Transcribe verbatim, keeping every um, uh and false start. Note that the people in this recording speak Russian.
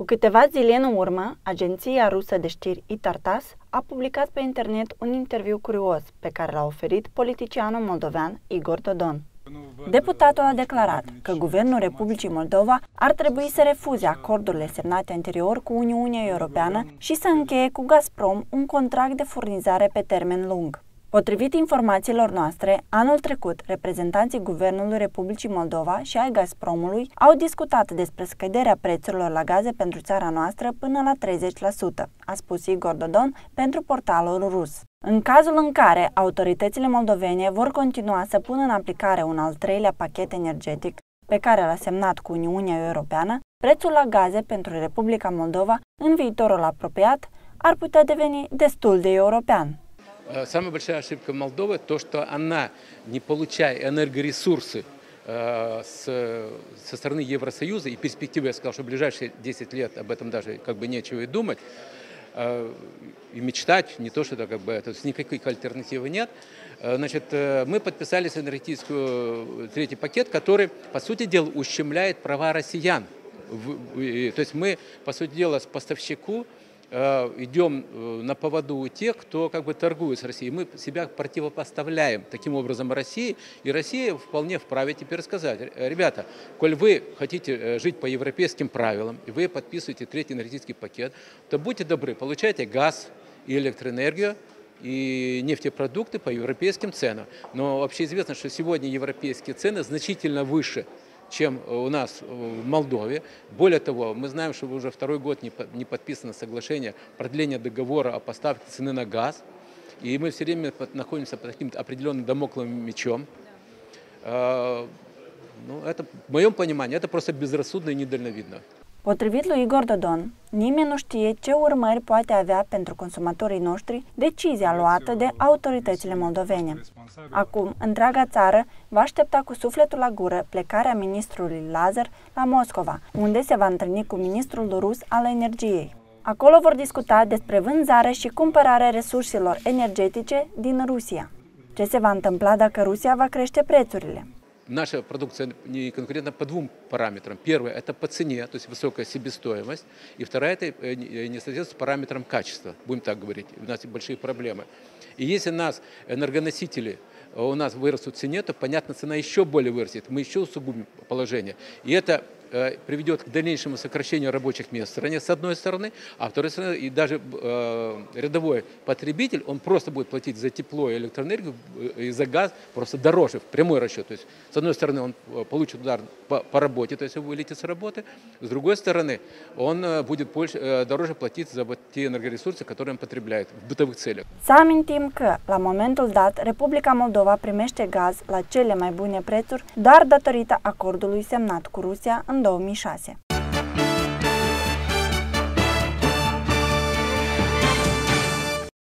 Cu câteva zile în urmă, agenția rusă de știri Itar-Tass a publicat pe internet un interviu curios pe care l-a oferit politicianul moldovean Igor Dodon. Deputatul a declarat că Guvernul Republicii Moldova ar trebui să refuze acordurile semnate anterior cu Uniunea Europeană și să încheie cu Gazprom un contract de furnizare pe termen lung. Potrivit informațiilor noastre, anul trecut, reprezentanții Guvernului Republicii Moldova și ai Gazpromului au discutat despre scăderea prețurilor la gaze pentru țara noastră până la treizeci la sută, a spus Igor Dodon pentru portalul rus. În cazul în care autoritățile moldovene vor continua să pună în aplicare un al treilea pachet energetic pe care l-a semnat cu Uniunea Europeană, prețul la gaze pentru Republica Moldova în viitorul apropiat ar putea deveni destul de european. Самая большая ошибка Молдовы то, что она, не получая энергоресурсы с, со стороны Евросоюза, и перспективы, я сказал, что в ближайшие десять лет об этом даже как бы нечего и думать, и мечтать, не то, что это как бы, это, никаких альтернативы нет. Значит, мы подписали энергетический третий пакет, который, по сути дела, ущемляет права россиян. То есть мы, по сути дела, с поставщику идем на поводу у тех, кто как бы торгует с Россией. Мы себя противопоставляем таким образом России, и Россия вполне вправе теперь сказать: ребята, коль вы хотите жить по европейским правилам, и вы подписываете третий энергетический пакет, то будьте добры, получайте газ и электроэнергию, и нефтепродукты по европейским ценам. Но вообще известно, что сегодня европейские цены значительно выше, чем у нас в Молдове. Более того, мы знаем, что уже второй год не подписано соглашение продления договора о поставке цены на газ, и мы все время находимся под таким определенным дамокловым мечом. Ну, это, в моем понимании, это просто безрассудно и недальновидно. Potrivit lui Igor Dodon, nimeni nu știe ce urmări poate avea pentru consumatorii noștri decizia luată de autoritățile moldovene. Acum, întreaga țară va aștepta cu sufletul la gură plecarea ministrului Lazar la Moscova, unde se va întâlni cu ministrul rus al energiei. Acolo vor discuta despre vânzarea și cumpărarea resurselor energetice din Rusia. Ce se va întâmpla dacă Rusia va crește prețurile? Наша продукция не конкурентна по двум параметрам. Первое – это по цене, то есть высокая себестоимость. И вторая – это не соответствует параметрам качества, будем так говорить. У нас большие проблемы. И если у нас энергоносители у нас вырастут в цене, то, понятно, цена еще более вырастет. Мы еще усугубим положение. И это приведет к дальнейшему сокращению рабочих мест в стране, с одной стороны, а с второй стороны, и даже э, рядовой потребитель, он просто будет платить за тепло и электроэнергию и за газ просто дороже, в прямой расчет. То есть, с одной стороны, он получит удар по, по работе, то есть он вылетит с работы, с другой stороны, он будет больше, дороже платить за вот те энергоресурсы, которые он потребляет в бытовых целях. Să amintim că, la momentul dat, Republica Moldova primește gaz la cele mai bune prețuri doar datorită acordului semnat cu Rusia în două mii șase.